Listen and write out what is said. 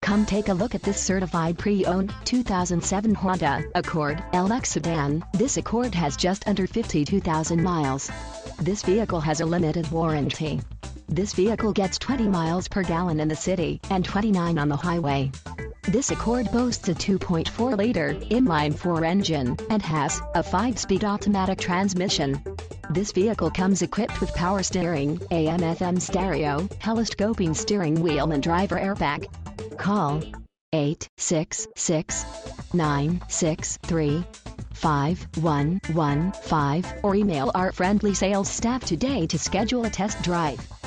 Come take a look at this certified pre-owned 2007 Honda Accord LX sedan. This Accord has just under 52,000 miles. This vehicle has a limited warranty. This vehicle gets 20 miles per gallon in the city and 29 on the highway. This Accord boasts a 2.4-liter inline-4 engine and has a 5-speed automatic transmission. This vehicle comes equipped with power steering, AM/FM stereo, telescoping steering wheel and driver airbag. Call 866-963-5115 or email our friendly sales staff today to schedule a test drive.